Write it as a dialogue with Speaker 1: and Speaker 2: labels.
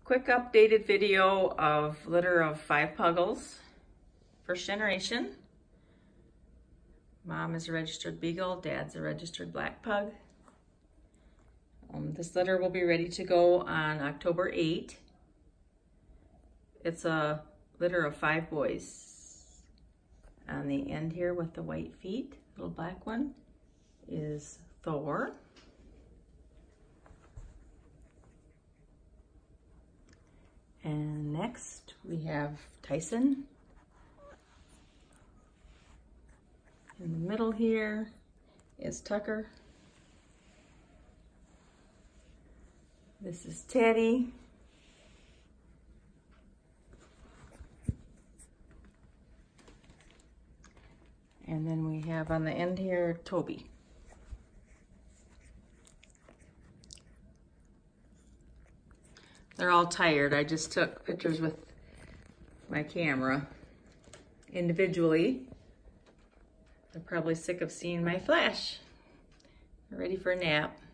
Speaker 1: Quick updated video of litter of 5 Puggles, first generation. Mom is a registered Beagle, Dad's a registered Black Pug. This litter will be ready to go on October 8. It's a litter of 5 boys. On the end here with the white feet, little black one, is Thor. And next we have Tyson. In the middle here is Tucker. This is Teddy. And then we have on the end here, Toby. They're all tired. I just took pictures with my camera individually. They're probably sick of seeing my flash. They're ready for a nap.